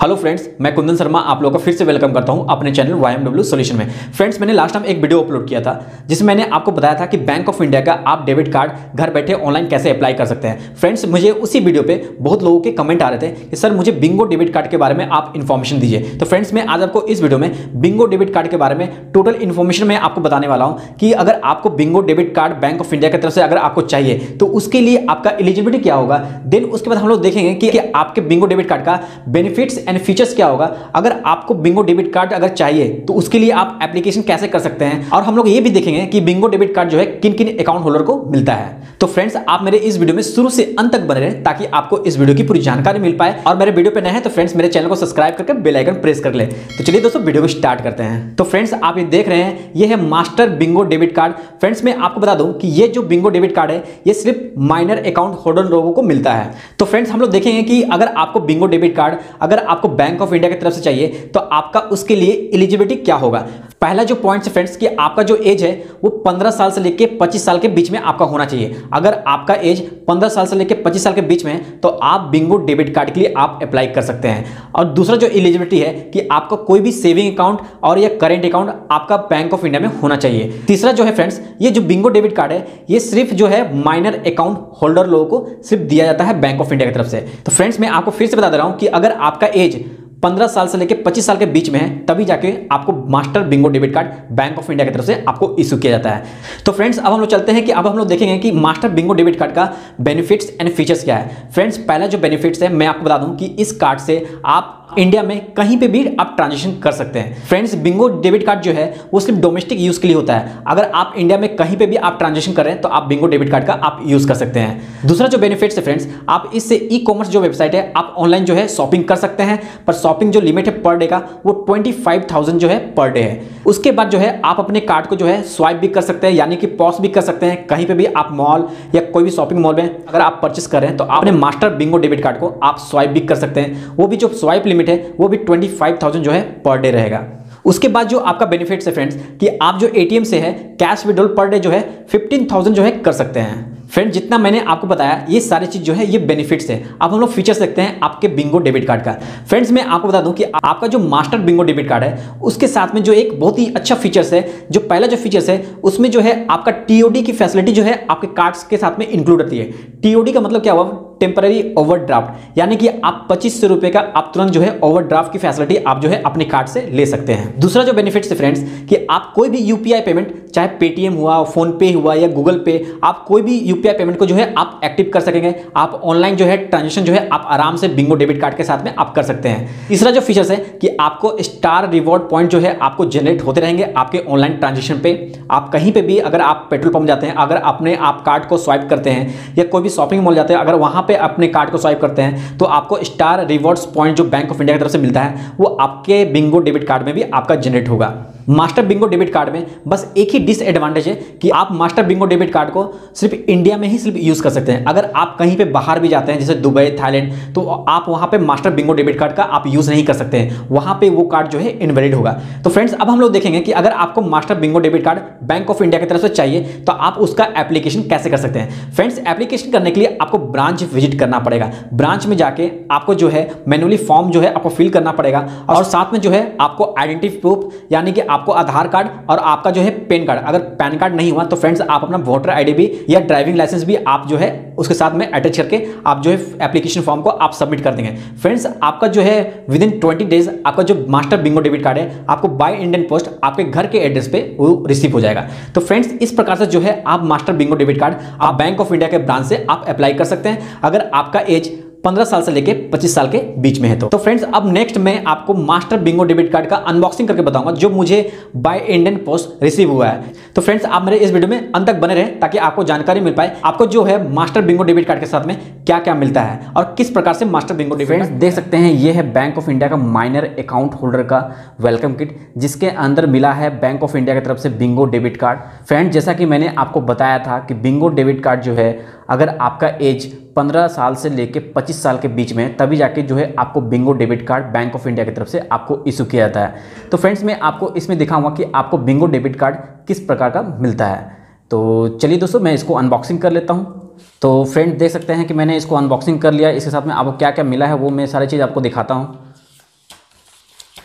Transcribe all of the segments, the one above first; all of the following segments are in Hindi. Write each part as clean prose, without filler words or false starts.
हेलो फ्रेंड्स, मैं कुंदन शर्मा आप लोगों का फिर से वेलकम करता हूं अपने चैनल YMW सॉल्यूशन में। फ्रेंड्स, मैंने लास्ट टाइम एक वीडियो अपलोड किया था जिसमें मैंने आपको बताया था कि बैंक ऑफ इंडिया का आप डेबिट कार्ड घर बैठे ऑनलाइन कैसे अप्लाई कर सकते हैं। फ्रेंड्स, मुझे उसी वीडियो पे बहुत लोगों के कमेंट आ रहे थे कि सर मुझे बिंगो डेबिट कार्ड के बारे में आप इन्फॉर्मेशन दीजिए। तो फ्रेंड्स, मैं आज आपको इस वीडियो में बिंगो डेबिट कार्ड के बारे में टोटल इन्फॉर्मेशन मैं आपको बताने वाला हूँ कि अगर आपको bingo debit card bank of India की तरफ से अगर आपको चाहिए तो उसके लिए आपका एलिजिबिलिटी क्या होगा। देन उसके बाद हम लोग देखेंगे कि आपके बिंगो डेबिट कार्ड का बेनिफिट्स एंड फीचर्स क्या होगा। अगर आपको बिंगो डेबिट कार्ड अगर चाहिए तो उसके लिए आप एप्लीकेशन कैसे कर सकते हैं, और हम लोग ये भी देखेंगे कि बिंगो डेबिट कार्ड जो है किन किन अकाउंट होल्डर को मिलता है। तो फ्रेंड्स, आप मेरे इस वीडियो में शुरू से अंत तक बने रहें ताकि आपको इस वीडियो की पूरी जानकारी मिल पाए। और मेरे वीडियो पे नए हैं तो फ्रेंड्स मेरे चैनल को सब्सक्राइब करके बेल आइकन प्रेस कर ले। तो चलिए दोस्तों, वीडियो को स्टार्ट करते हैं। तो फ्रेंड्स, आप ये देख रहे हैं, ये है master bingo debit card. Friends, मैं आपको बता दूं कि ये जो बिंगो डेबिट कार्ड है ये सिर्फ माइनर अकाउंट होल्डर लोगों को मिलता है। तो फ्रेंड्स, हम लोग देखेंगे कि अगर आपको बिंगो डेबिट कार्ड अगर आपको बैंक ऑफ इंडिया की तरफ से चाहिए तो आपका उसके लिए एलिजिबिलिटी क्या होगा। पहला जो पॉइंट है फ्रेंड्स कि आपका जो एज है वो 15 साल से लेकर 25 साल के बीच में आपका होना चाहिए। अगर आपका एज 15 साल से लेकर 25 साल के बीच में है तो आप बिंगो डेबिट कार्ड के लिए आप अप्लाई कर सकते हैं। और दूसरा जो एलिजिबिलिटी है कि आपका कोई भी सेविंग अकाउंट और या करेंट अकाउंट आपका बैंक ऑफ इंडिया में होना चाहिए। तीसरा जो है फ्रेंड्स, ये जो बिंगो डेबिट कार्ड है ये सिर्फ जो है माइनर अकाउंट होल्डर लोगों को सिर्फ दिया जाता है बैंक ऑफ इंडिया की तरफ से। तो फ्रेंड्स, मैं आपको फिर से बता दे रहा हूं कि अगर आपका एज 15 साल से लेकर 25 साल के बीच में है तभी जाके आपको master bingo debit card bank of India की तरफ से आपको इशू किया जाता है। तो फ्रेंड्स, अब हम लोग चलते हैं कि अब हम लोग देखेंगे कि मास्टर बिंगो डेबिट कार्ड का बेनिफिट्स एंड फीचर्स क्या है। फ्रेंड्स, पहला जो बेनिफिट्स है मैं आपको बता दूं कि इस कार्ड से आप इंडिया में कहीं पे भी आप ट्रांजैक्शन कर सकते हैं। फ्रेंड्स, बिंगो डेबिट कार्ड जो है वो सिर्फ डोमेस्टिक यूज के लिए होता है। अगर आप इंडिया में कहीं पे भी आप ट्रांजैक्शन कर रहे हैं तो आप बिंगो डेबिट कार्ड का आप यूज कर सकते हैं। दूसरा जो बेनिफिट्स है फ्रेंड्स, आप इससे ई कॉमर्स जो वेबसाइट है आप ऑनलाइन जो है शॉपिंग कर सकते हैं, पर शॉपिंग जो लिमिट है पर डे का वो 25,000 जो है पर डे है। उसके बाद जो है आप अपने कार्ड को जो है स्वाइप भी कर सकते हैं, यानी कि पॉज भी कर सकते हैं। कहीं पे भी आप मॉल या कोई भी शॉपिंग मॉल में अगर आप परचेस कर रहे हैं तो आप अपने मास्टर बिंगो डेबिट कार्ड को आप स्वाइप भी कर सकते हैं। वो भी जो स्वाइप लिमिट है वो भी 25,000 जो है पर डे रहेगा। उसके बाद जो आपका बेनिफिट्स है फ्रेंड्स कि आप जो एटीएम से है कैश विड्रॉल पर डे जो है 15,000 जो है कर सकते हैं। फ्रेंड, जितना मैंने आपको बताया ये सारी चीज जो है ये बेनिफिट्स है। अब हम लोग फीचर्स देखते हैं आपके बिंगो डेबिट कार्ड का। फ्रेंड्स, मैं आपको बता दूं कि आपका जो मास्टर बिंगो डेबिट कार्ड है उसके साथ में जो एक बहुत ही अच्छा फीचर्स है, जो पहला जो फीचर्स है उसमें जो है आपका टीओडी की फैसिलिटी जो है आपके कार्ड्स के साथ में इंक्लूड होती है। टीओडी का मतलब क्या हुआ? टेम्पररी ओवरड्राफ्ट, यानी कि आप 2500 रुपए का आप तुरंत जो है ओवरड्राफ्ट की फैसिलिटी आप जो है अपने कार्ड से ले सकते हैं। दूसरा जो बेनिफिट्स है फ्रेंड्स कि आप कोई भी यूपीआई पेमेंट, चाहे पेटीएम हुआ, फोन पे हुआ या गूगल पे, आप कोई भी यूपीआई पेमेंट को जो है आप एक्टिव कर सकेंगे। आप ऑनलाइन जो है ट्रांजेक्शन जो है आप आराम से बिंगो डेबिट कार्ड के साथ में आप कर सकते हैं। तीसरा जो फीचर्स है कि आपको स्टार रिवॉर्ड पॉइंट जो है आपको जनरेट होते रहेंगे आपके ऑनलाइन ट्रांजेक्शन पे। आप कहीं पे भी अगर आप पेट्रोल पंप जाते हैं, अगर अपने आप कार्ड को स्वाइप करते हैं या कोई भी शॉपिंग मॉल जाते हैं, अगर वहां पे अपने कार्ड को स्वाइप करते हैं तो आपको स्टार रिवॉर्ड्स पॉइंट जो बैंक ऑफ इंडिया की तरफ से मिलता है वो आपके बिंगो डेबिट कार्ड में भी आपका जनरेट होगा। मास्टर बिंगो डेबिट कार्ड में बस एक ही डिसएडवांटेज है कि आप मास्टर बिंगो डेबिट कार्ड को सिर्फ इंडिया में ही सिर्फ यूज कर सकते हैं। अगर आप कहीं पे बाहर भी जाते हैं जैसे दुबई, थाईलैंड, तो आप वहां पे मास्टर बिंगो डेबिट कार्ड का आप यूज नहीं कर सकते हैं, वहां पे वो कार्ड जो है इनवैलिड होगा। तो फ्रेंड्स, अब हम लोग देखेंगे कि अगर आपको master bingo debit card bank of India की तरफ से चाहिए तो आप उसका एप्लीकेशन कैसे कर सकते हैं। फ्रेंड्स, एप्लीकेशन करने के लिए आपको ब्रांच विजिट करना पड़ेगा। ब्रांच में जाके आपको जो है मैनुअली फॉर्म जो है आपको फिल करना पड़ेगा, और साथ में जो है आपको आइडेंटिटी प्रूफ, यानी कि आपको आधार कार्ड और आपका जो है पैन कार्ड, अगर पैन कार्ड नहीं हुआ तो फ्रेंड्स आप अपना वोटर आईडी भी या ड्राइविंग लाइसेंस भी आप जो है उसके साथ में अटैच करके आप जो है एप्लीकेशन फॉर्म को आप सबमिट कर देंगे। फ्रेंड्स, आपका जो है विद इन 20 डेज आपका जो मास्टर बिंगो डेबिट कार्ड है आपको बाय इंडियन पोस्ट आपके घर के एड्रेस पे वो रिसीव हो जाएगा। तो फ्रेंड्स, इस प्रकार से जो है आप मास्टर बिंगो डेबिट कार्ड आप बैंक ऑफ इंडिया के ब्रांच से आप अप्लाई कर सकते हैं अगर आपका एज 15 साल से लेके 25 साल के बीच में है। तो फ्रेंड्स, अब नेक्स्ट मैं आपको मास्टर बिंगो डेबिट कार्ड का अनबॉक्सिंग करके बताऊंगा जो मुझे बाय इंडियन पोस्ट रिसीव हुआ है। तो फ्रेंड्स, आप मेरे इस वीडियो में अंत तक बने रहें ताकि आपको जानकारी मिल पाए आपको जो है मास्टर बिंगो डेबिट कार्ड के साथ में क्या क्या मिलता है और किस प्रकार से मास्टर बिंगो डेबिट। फ्रेंड्स, देख सकते हैं ये है बैंक ऑफ इंडिया का माइनर अकाउंट होल्डर का वेलकम किट, जिसके अंदर मिला है बैंक ऑफ इंडिया की तरफ से बिंगो डेबिट कार्ड। फ्रेंड्स, जैसा कि मैंने आपको बताया था कि बिंगो डेबिट कार्ड जो है अगर आपका एज 15 साल से लेके 25 साल के बीच में तभी जाके जो है आपको bingo debit card bank of India की तरफ से आपको इशू किया जाता है। तो फ्रेंड्स, मैं आपको इसमें दिखाऊंगा कि आपको बिंगो डेबिट कार्ड किस प्रकार का मिलता है। तो चलिए दोस्तों, मैं इसको अनबॉक्सिंग कर लेता हूँ। तो फ्रेंड, देख सकते हैं कि मैंने इसको अनबॉक्सिंग कर लिया। इसके साथ में आपको क्या क्या मिला है वो मैं सारी चीज़ आपको दिखाता हूँ।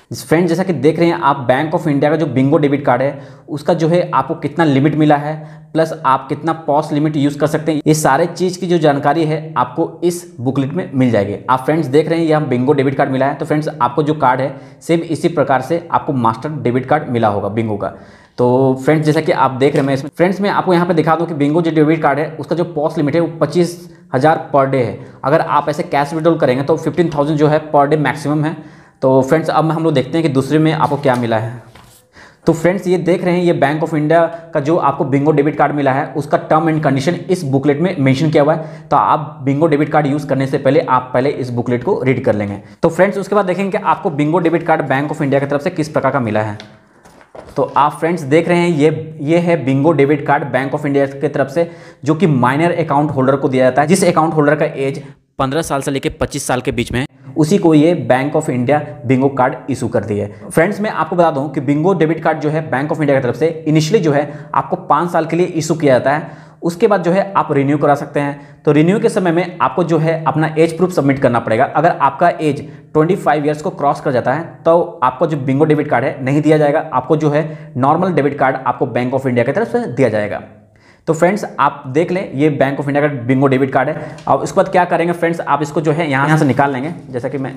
फ्रेंड्स जैसा कि देख रहे हैं आप, बैंक ऑफ इंडिया का जो बिंगो डेबिट कार्ड है उसका जो है आपको कितना लिमिट मिला है, प्लस आप कितना पॉस लिमिट यूज़ कर सकते हैं, ये सारे चीज़ की जो जानकारी है आपको इस बुकलेट में मिल जाएगी। आप फ्रेंड्स देख रहे हैं यहाँ बिंगो डेबिट कार्ड मिला है, तो फ्रेंड्स आपको जो कार्ड है सेम इसी प्रकार से आपको मास्टर डेबिट कार्ड मिला होगा बिंगो का। तो फ्रेंड्स जैसा कि आप देख रहे हैं, मैं इसमें फ्रेंड्स मैं आपको यहाँ पे दिखा दूँ कि बिंगो जो डेबिट कार्ड है उसका जो पॉस लिमिट है वो 25,000 पर डे है। अगर आप ऐसे कैश विड्रॉल करेंगे तो 15,000 जो है पर डे मैक्सिमम है। तो फ्रेंड्स अब हम लोग देखते हैं कि दूसरे में आपको क्या मिला है। तो फ्रेंड्स ये देख रहे हैं, ये बैंक ऑफ इंडिया का जो आपको बिंगो डेबिट कार्ड मिला है उसका टर्म एंड कंडीशन इस बुकलेट में मेंशन किया हुआ है। तो आप बिंगो डेबिट कार्ड यूज़ करने से पहले आप पहले इस बुकलेट को रीड कर लेंगे। तो फ्रेंड्स उसके बाद देखेंगे कि आपको bingo debit card bank of India की तरफ से किस प्रकार का मिला है। तो आप फ्रेंड्स देख रहे हैं ये है bingo debit card bank of India की तरफ से, जो कि माइनर अकाउंट होल्डर को दिया जाता है। जिस अकाउंट होल्डर का एज 15 साल से लेकर 25 साल के बीच में है, उसी को ये bank of India bingo card issue करती है। फ्रेंड्स मैं आपको बता दूं कि बिंगो डेबिट कार्ड जो है बैंक ऑफ इंडिया की तरफ से इनिशियली जो है आपको 5 साल के लिए इशू किया जाता है। उसके बाद जो है आप रिन्यू करा सकते हैं। तो रिन्यू के समय में आपको जो है अपना एज प्रूफ सबमिट करना पड़ेगा। अगर आपका एज 25 ईयर्स को क्रॉस कर जाता है तो आपको जो बिंगो डेबिट कार्ड है नहीं दिया जाएगा, आपको जो है नॉर्मल डेबिट कार्ड आपको बैंक ऑफ इंडिया की तरफ से दिया जाएगा। तो फ्रेंड्स आप देख लें, ये बैंक ऑफ इंडिया का बिंगो डेबिट कार्ड है। और उसके बाद क्या करेंगे फ्रेंड्स, आप इसको जो है यहाँ से निकाल लेंगे। जैसा कि मैं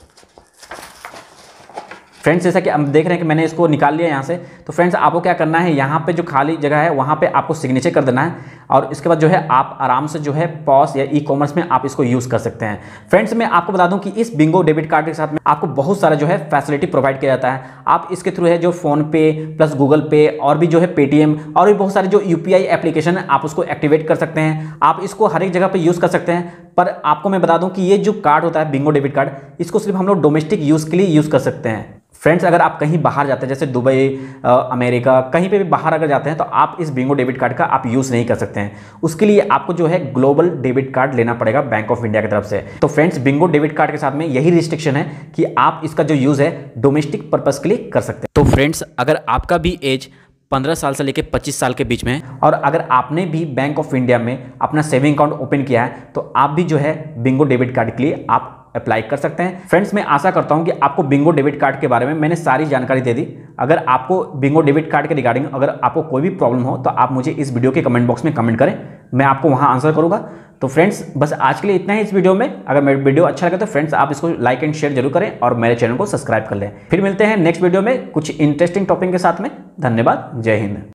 फ्रेंड्स जैसा कि हम देख रहे हैं कि मैंने इसको निकाल लिया यहाँ से। तो फ्रेंड्स आपको क्या करना है, यहाँ पे जो खाली जगह है वहाँ पे आपको सिग्नेचर कर देना है और इसके बाद जो है आप आराम से जो है पॉस या ई कॉमर्स में आप इसको यूज़ कर सकते हैं। फ्रेंड्स मैं आपको बता दूं कि इस बिंगो डेबिट कार्ड के साथ में आपको बहुत सारा जो है फैसिलिटी प्रोवाइड किया जाता है। आप इसके थ्रू है जो फ़ोनपे प्लस गूगल पे और भी जो है पेटीएम और भी बहुत सारे जो यूपीआई एप्लीकेशन है आप उसको एक्टिवेट कर सकते हैं। आप इसको हर एक जगह पर यूज़ कर सकते हैं। पर आपको मैं बता दूँ कि ये जो कार्ड होता है बिंगो डेबिट कार्ड, इसको सिर्फ हम लोग डोमेस्टिक यूज़ के लिए यूज़ कर सकते हैं। फ्रेंड्स अगर आप कहीं बाहर जाते हैं जैसे दुबई, अमेरिका, कहीं पे भी बाहर अगर जाते हैं तो आप इस बिंगो डेबिट कार्ड का आप यूज़ नहीं कर सकते हैं। उसके लिए आपको जो है ग्लोबल डेबिट कार्ड लेना पड़ेगा बैंक ऑफ इंडिया की तरफ से। तो फ्रेंड्स बिंगो डेबिट कार्ड के साथ में यही रिस्ट्रिक्शन है कि आप इसका जो यूज़ है डोमेस्टिक पर्पज़ के लिए कर सकते हैं। तो फ्रेंड्स अगर आपका भी एज 15 साल से लेकर 25 साल के बीच में है और अगर आपने भी बैंक ऑफ इंडिया में अपना सेविंग अकाउंट ओपन किया है तो आप भी जो है बिंगो डेबिट कार्ड के लिए आप अप्लाई कर सकते हैं। फ्रेंड्स मैं आशा करता हूं कि आपको बिंगो डेबिट कार्ड के बारे में मैंने सारी जानकारी दे दी। अगर आपको बिंगो डेबिट कार्ड के रिगार्डिंग अगर आपको कोई भी प्रॉब्लम हो तो आप मुझे इस वीडियो के कमेंट बॉक्स में कमेंट करें, मैं आपको वहां आंसर करूंगा। तो फ्रेंड्स बस आज के लिए इतना ही इस वीडियो में। अगर मेरा वीडियो अच्छा लगे तो फ्रेंड्स आप इसको लाइक एंड शेयर जरूर करें और मेरे चैनल को सब्सक्राइब कर लें। फिर मिलते हैं नेक्स्ट वीडियो में कुछ इंटरेस्टिंग टॉपिक के साथ में। धन्यवाद, जय हिंद।